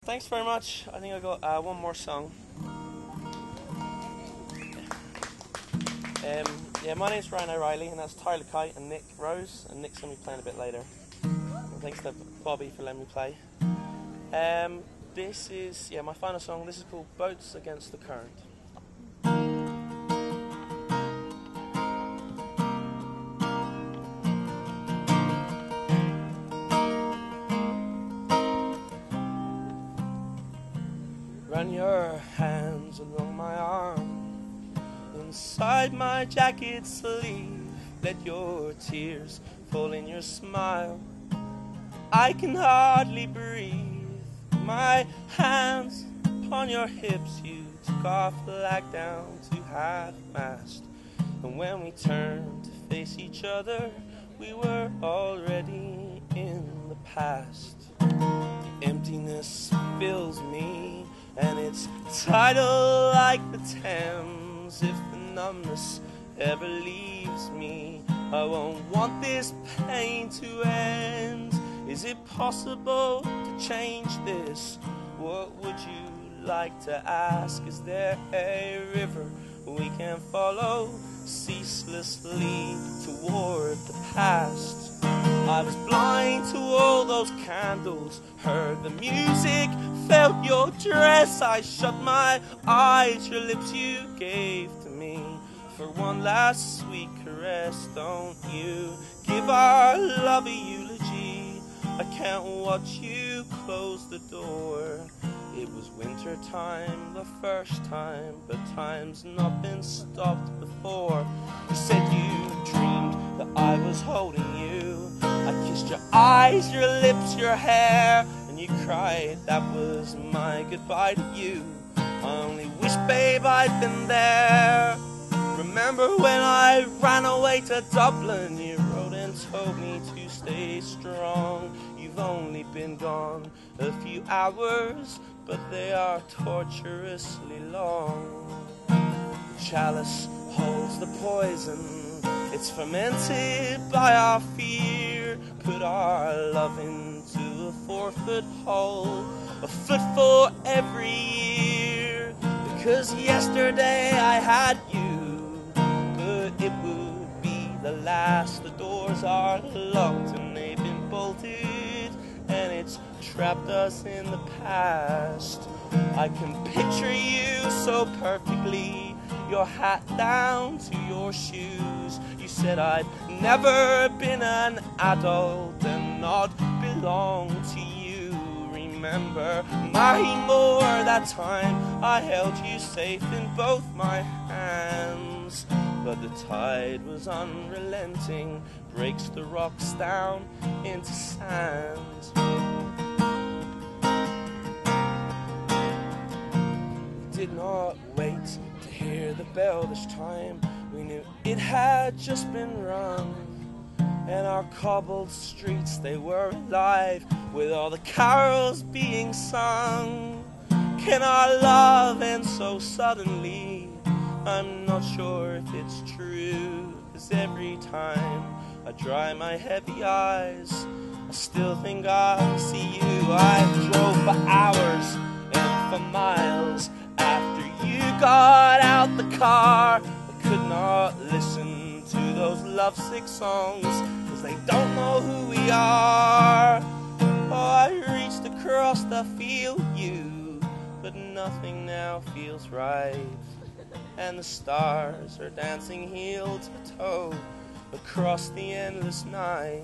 Thanks very much. I think I got one more song. Yeah, my name's Ryan O'Reilly, and that's Tyler Kite and Nick Rose, and Nick's going to be playing a bit later. And thanks to Bobby for letting me play. This is, my final song. This is called Boats Against the Current. Run your hands along my arm, inside my jacket sleeve. Let your tears fall in your smile. I can hardly breathe. My hands upon your hips, you took our flag down to half-mast. And when we turned to face each other, we were already in the past. The emptiness fills me, and it's tidal like the Thames. If the numbness ever leaves me, I won't want this pain to end. Is it possible to change this? What would you like to ask? Is there a river we can follow ceaselessly toward the past? I was blind to all those candles, heard the music, felt your dress. I shut my eyes, your lips you gave to me for one last sweet caress. Don't you give our love a eulogy? I can't watch you close the door. It was winter time the first time, but time's not been stopped before. You said you dreamed that I was holding you. I kissed your eyes, your lips, your hair, and you cried that was my goodbye to you. I only wish, babe, I'd been there. Remember when I ran away to Dublin? You wrote and told me to stay strong. You've only been gone a few hours, but they are torturously long. The chalice holds the poison, it's fermented by our fear. Put our love into a 4-foot hole, a foot for every year. Because yesterday I had you, but it would be the last. The doors are locked and they've been bolted, and it's trapped us in the past. I can picture you so perfectly, your hat down to your shoes. You said I'd never been an adult and not belong to you. Remember my more that time I held you safe in both my hands. But the tide was unrelenting, breaks the rocks down into sand. We did not wait to hear the bell this time. We knew it had just been rung, and our cobbled streets, they were alive with all the carols being sung. Can our love end so suddenly? I'm not sure if it's true, 'cause every time I dry my heavy eyes, I still think I see you. I drove for hours and for miles after you got out the car. I could not listen to those lovesick songs, 'cause they don't know who we are. Oh, I reached across to feel you, but nothing now feels right. And the stars are dancing heel to toe across the endless night.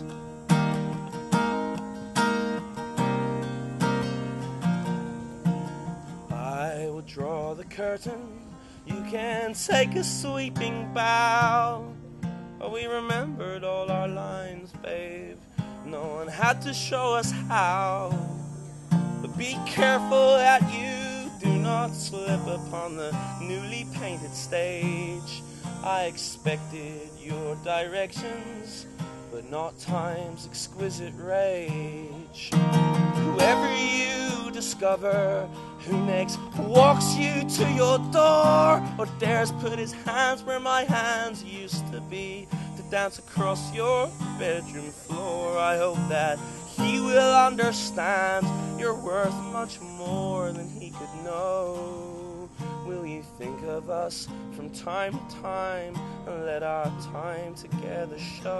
I will draw the curtain, you can take a sweeping bow. Oh, we remembered all our lines, babe, no one had to show us how. But be careful that you do not slip upon the newly painted stage. I expected your directions, but not time's exquisite rage. Whoever you discover who next walks you to your door, or dares put his hands where my hands used to be, to dance across your bedroom floor, I hope that he will understand you're worth much more than he could know. Will you think of us from time to time and let our time together show?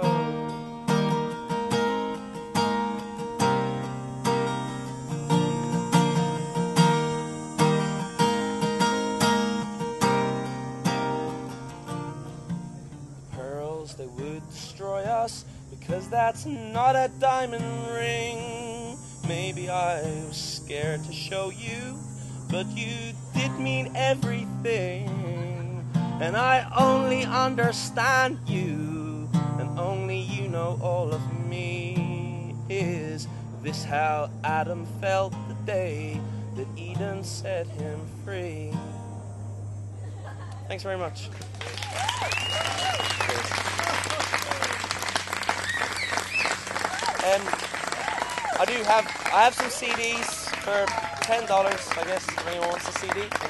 They would destroy us because that's not a diamond ring. Maybe I was scared to show you, but you did mean everything. And I only understand you, and only you know all of me. Is this how Adam felt the day that Eden set him free? Thanks very much. I have some CDs for $10, I guess, if anyone wants a CD.